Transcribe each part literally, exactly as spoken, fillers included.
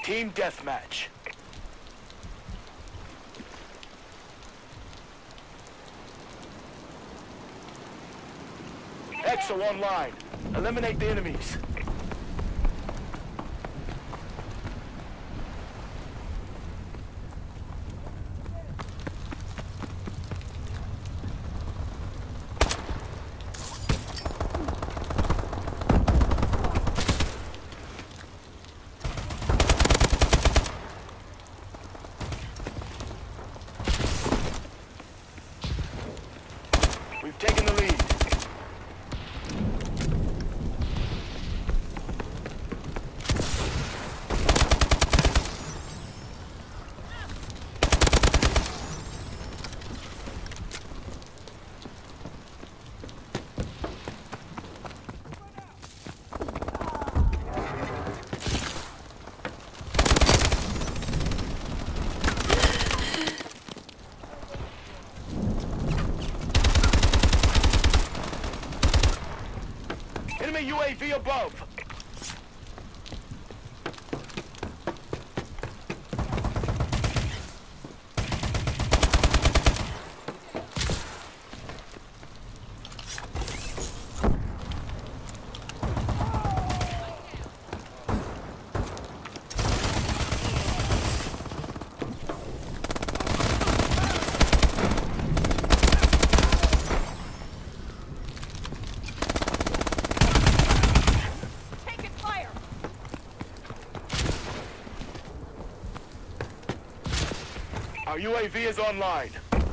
Team deathmatch. Exo online. Eliminate the enemies. We've taken the lead. Enemy U A V above. Our U A V is online.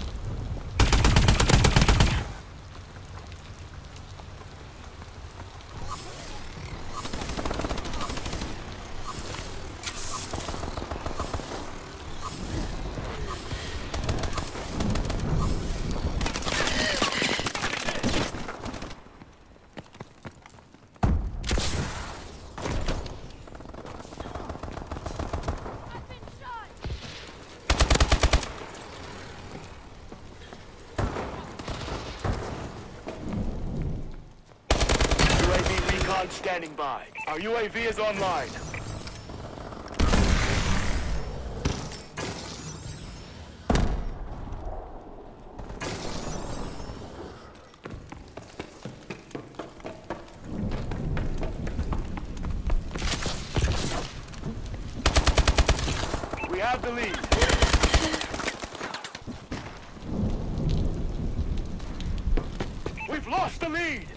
Standing by. Our U A V is online. We have the lead. We've lost the lead.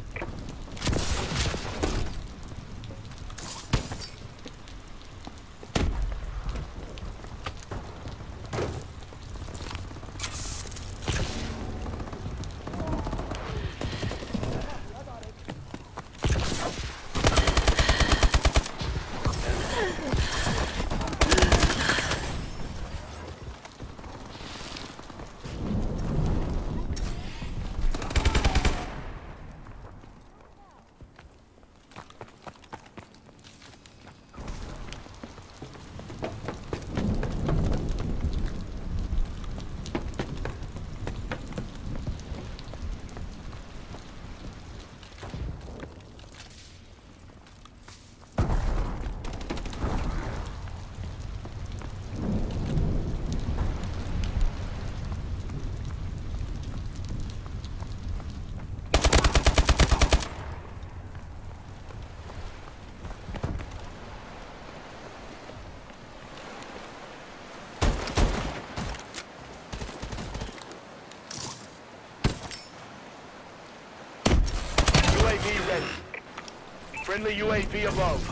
U A V ready. Friendly U A V above.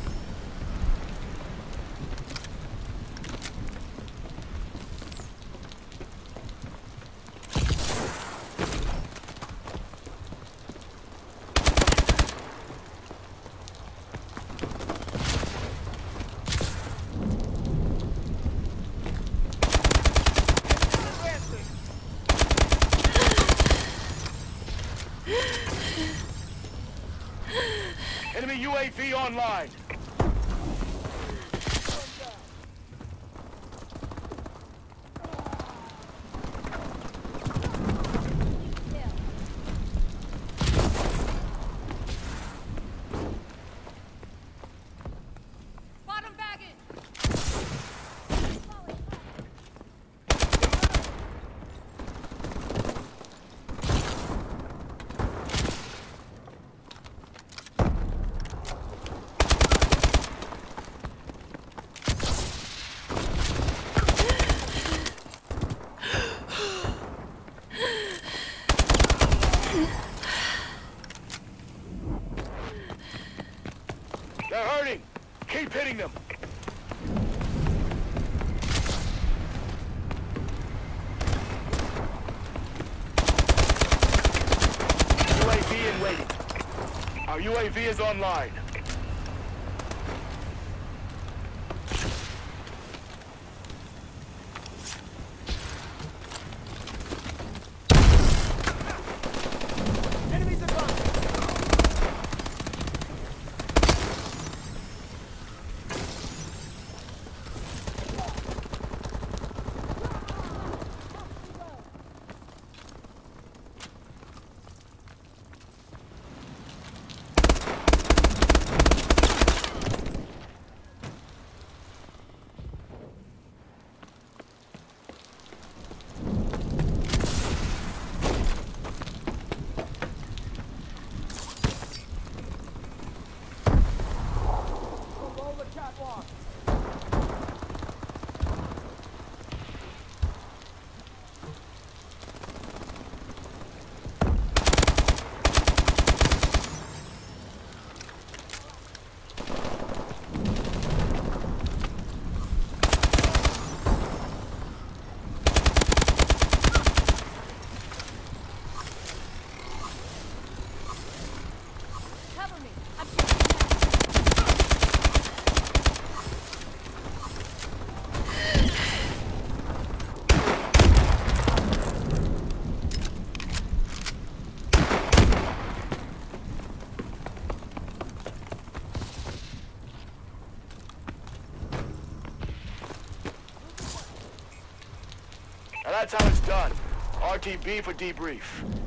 Enemy U A V online. Bottom baggage. They're hurting. Keep hitting them. U A V in waiting. Our U A V is online. Enemies advancing! Below the catwalk! Cover me. I'm taking Now that's how it's done. R T B for debrief.